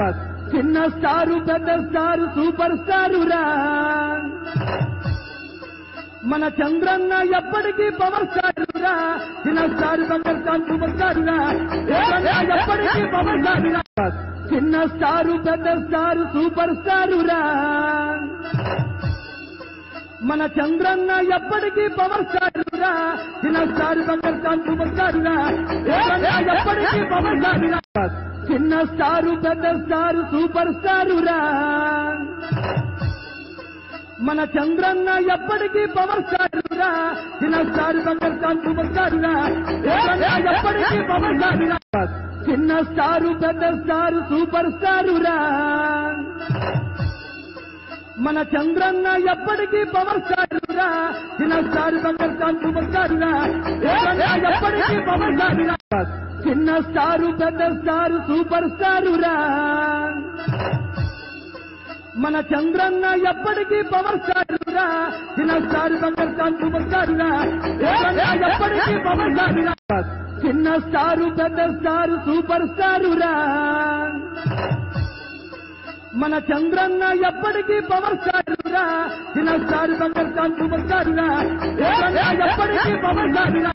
చిన్న స్టారు పెద్ద star super star రా మన చంద్రన్న ఎప్పటికీ పవర్ స్టారు రా చిన్న స్టారు పెద్ద స్టారు సూపర్ స్టారు రా ఎప్పటికీ పవర్ స్టారు రా చిన్న స్టారు పెద్ద స్టారు సూపర్ స్టారు రా మన చంద్రన్న ఎప్పటికీ పవర్ స్టారు రా చిన్న స్టారు పెద్ద స్టారు సూపర్ స్టారు రా ఎప్పటికీ పవర్ స్టారు రా చిన్న స్టారు పెద్ద స్టారు సూపర్ స్టారు రా మన చంద్రన్న ఎప్పటికీ పవర్ స్టారు రా చిన్న స్టారు పెద్ద స్టారు సూపర్ స్టారు రా ఎప్పటికీ పవర్ స్టారు రా చిన్న స్టారు పెద్ద స్టారు సూపర్ స్టారు రా మన చంద్రన్న ఎప్పటికీ పవర్ స్టారు రా చిన్న స్టారు పెద్ద స్టారు సూపర్ స్టారు రా ఎప్పటికీ పవర్ స్టారు రా చిన్న స్టారు పెద్ద స్టారు సూపర్ స్టారు రా మన చంద్రన్న ఎప్పటికీ పవర్ స్టారు రా చిన్న స్టారు పెద్ద స్టారు సూపర్ స్టారు రా ఎప్పటికీ పవర్ స్టారు రా చిన్న స్టారు పెద్ద స్టారు సూపర్ స్టారు రా మన చంద్రన్న ఎప్పటికీ పవర్ స్టారు రా చిన్న స్టారు పెద్ద స్టారు సూపర్ స్టారు రా ఎప్పటికీ పవర్ స్టారు రా